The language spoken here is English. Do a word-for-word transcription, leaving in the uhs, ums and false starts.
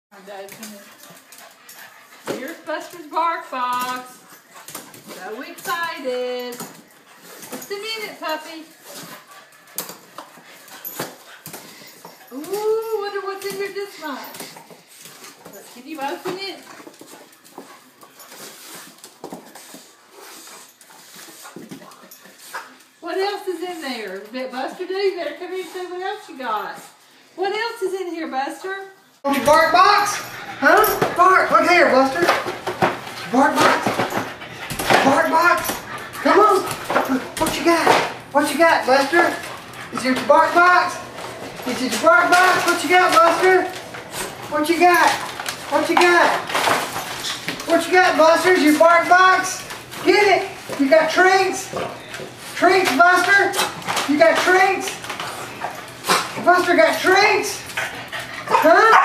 I'm open it. Here's Buster's Bark Box. So excited. Just a minute, puppy. Ooh, wonder what's in here this much. Let's get you open it. What else is in there? Buster, do you better come here and say what else you got. What else is in here, Buster? Bark Box? Huh? Bark. Look here, Buster. Bark Box. Bark Box. Come on. What you got? What you got, Buster? Is your Bark Box? Is it your Bark Box? What you got, Buster? What you got? What you got? What you got, Buster? Is your Bark Box? Get it. You got treats? Treats, Buster? You got treats? Buster got treats? Huh?